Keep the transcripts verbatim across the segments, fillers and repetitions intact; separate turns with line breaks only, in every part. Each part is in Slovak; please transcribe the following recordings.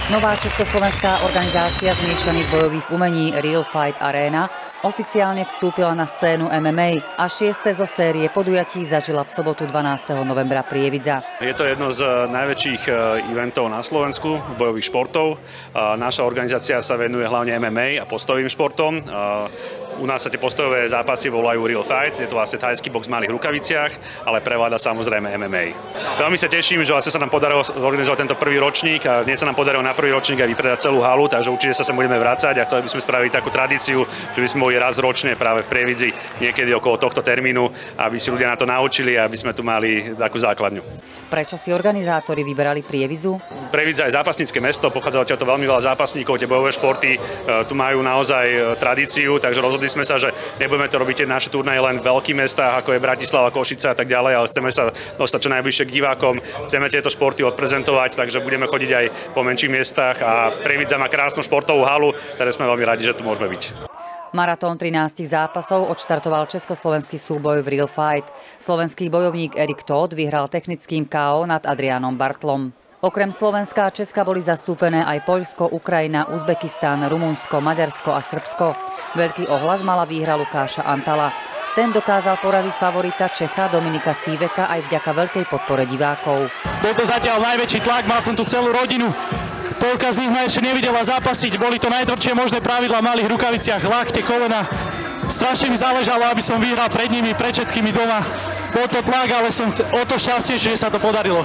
Nová československá organizácia zmiešaných bojových umení Real Fight Arena oficiálne vstúpila na scénu em em á a šieste zo série podujatí zažila v sobotu dvanásteho novembra Prievidza.
Je to jedno z najväčších eventov na Slovensku, bojových športov. Naša organizácia sa venuje hlavne em em á a postojovým športom. U nás sa tie postojové zápasy volajú Real Fight, je to vlastne thajský box v malých rukaviciach, ale prevláda samozrejme em em á. Veľmi sa teším, že vlastne sa nám podarilo zorganizovať tento prvý ročník a dnes sa nám podarilo na prvý ročník aj vypredať celú halu, takže určite sa sem budeme vrácať a chceli by sme spraviť takú tradíciu, že by sme boli raz ročne práve v Prievidzi, niekedy okolo tohto termínu, aby si ľudia na to naučili a aby sme tu mali takú základňu.
Prečo si organizátori vyberali Prievidzu?
Prievidza je zápasnícke mesto, pochádza odtiaľto veľmi veľa zápasníkov, tie bojové športy tu majú naozaj tradíciu, takže rozhodli sme sa, že nebudeme to robiť tie naše turnaje len v veľkých mestách, ako je Bratislava, Košice a tak ďalej, ale chceme sa dostať čo najbližšie k divákom, chceme tieto športy odprezentovať, takže budeme chodiť aj po menších miestach a Prievidza má krásnu športovú halu, ktoré sme veľmi radi, že tu môžeme byť.
Maratón trinástich zápasov odštartoval československý súboj v Real Fight. Slovenský bojovník Erik Todt vyhral technickým ká ó nad Adriánom Bartlom. Okrem Slovenska a Česka boli zastúpené aj Poľsko, Ukrajina, Uzbekistán, Rumunsko, Maďarsko a Srbsko. Veľký ohlas mala výhra Lukáša Antala. Ten dokázal poraziť favorita Čecha Dominika Síveka aj vďaka veľkej podpore divákov.
Bol to zatiaľ najväčší tlak, mal som tu celú rodinu. Polka z nich ma ešte nevidela zápasiť, boli to najtvrdšie možné pravidlá v malých rukaviciach, lakte, kolena. Strašne mi záležalo, aby som vyhral pred nimi, pred všetkými doma. Bol to tlak, ale som o to šťastnejší, že sa to podarilo.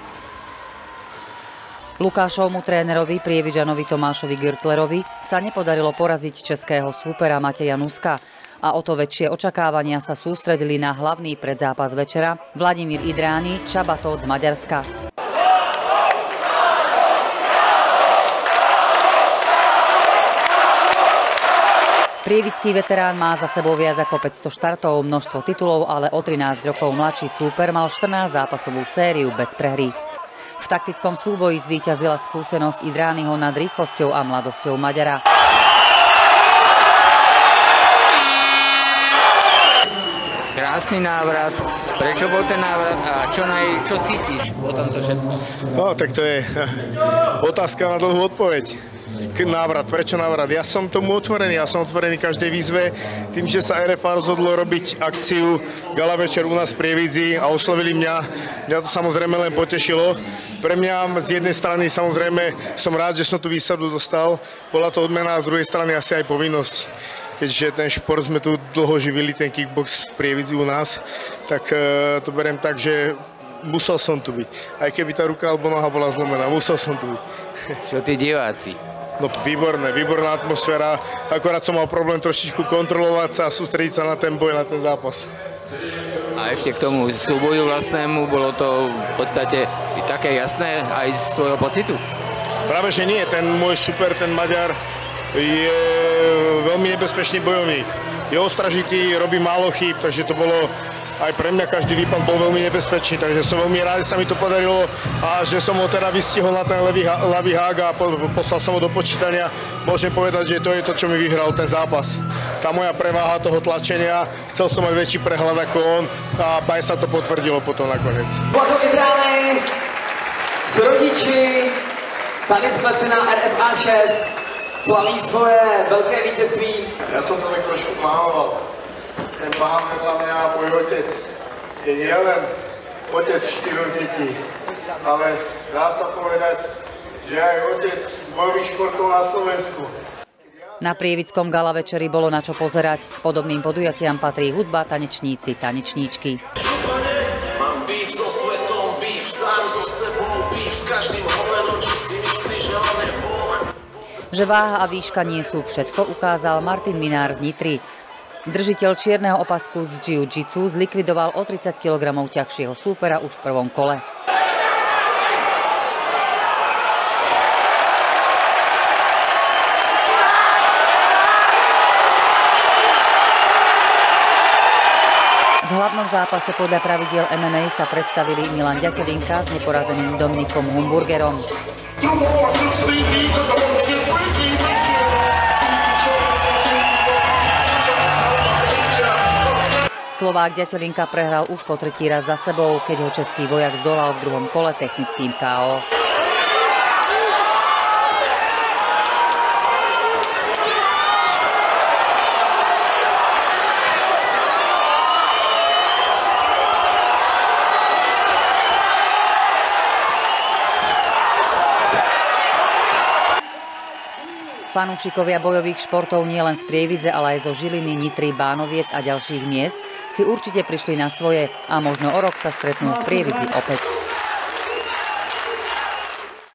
Lukášovmu trénerovi Prievidžanovi Tomášovi Gürtlerovi sa nepodarilo poraziť českého súpera Mateja Nuska a o to väčšie očakávania sa sústredili na hlavný predzápas večera Vladimír Idráni, Csaba Todt z Maďarska. Prievidský veterán má za sebou viac ako päťsto štartov, množstvo titulov, ale o trinásť rokov mladší súper mal štrnásť zápasovú sériu bez prehry. V taktickom súboji zvíťazila skúsenosť Idrániho nad rýchlosťou a mladosťou Maďara.
Krásny návrat. Prečo bol ten návrat a čo, naj, čo cítiš po tomto všetko?
No, tak to je otázka na dlhú odpoveď. Návrat, prečo návrat? Ja som tomu otvorený, ja som otvorený každej výzve. Tým, že sa er ef á rozhodlo robiť akciu Gala večer u nás v Prievidzi a oslovili mňa, mňa to samozrejme len potešilo. Pre mňa z jednej strany samozrejme som rád, že som tú výsadu dostal. Bola to odmena a z druhej strany asi aj povinnosť. Keďže ten šport sme tu dlho živili, ten kickbox v Prievidzi u nás, tak to beriem tak, že musel som tu byť. Aj keby tá ruka alebo noha bola zlomená, musel som tu byť.
Čo tí diváci?
No výborné, výborná atmosféra. Akorát som mal problém trošičku kontrolovať sa a sústrediť sa na ten boj, na ten zápas.
A ešte k tomu súboju vlastnému, bolo to v podstate také jasné aj z tvojho pocitu?
Práve že nie, ten môj super, ten Maďar je veľmi nebezpečný bojovník. Je ostražitý, robí málo chýb, takže to bolo aj pre mňa každý výpad bol veľmi nebezpečný, takže som veľmi rád, že sa mi to podarilo a že som ho teda vystihol na ten ľavý, ľavý hák a po, poslal som ho do počítania. Môžem povedať, že to je to, čo mi vyhral ten zápas. Tá moja preváha toho tlačenia, chcel som mať väčší prehľad ako on a aj sa to potvrdilo potom nakoniec.
Vlado Idráni s rodiči tady v klece na er ef á šesť slaví svoje veľké víťazství.
Ja som to tak trošku máloval. Ten pán vedľa mňa, môj otec, je nielen otec štyroch detí, ale dá sa povedať, že aj otec bojových športov na Slovensku.
Na Prievickom gala večeri bolo na čo pozerať. Podobným podujatiam patrí hudba, tanečníci, tanečníčky. Mám býv so svetom, býv sám so sebou, býv s každým hoverom, či si myslíš, že on je Boh. Že váha a výška nie sú všetko, ukázal Martin Minár z Nitry. Držiteľ čierneho opasku z jiu-jitsu zlikvidoval o tridsať kilogramov ťažšieho súpera už v prvom kole. V hlavnom zápase podľa pravidiel em em á sa predstavili Milan Ďatelinka s neporazeným Dominikom Humburgerom. Slovák Ďatelinka prehral už po tretí raz za sebou, keď ho český vojak zdolal v druhom kole technickým ká ó. Fanúšikovia bojových športov nielen z Prievidze, ale aj zo Žiliny, Nitry, Bánoviec a ďalších miest si určite prišli na svoje a možno o rok sa stretnú v Prievidzi opäť.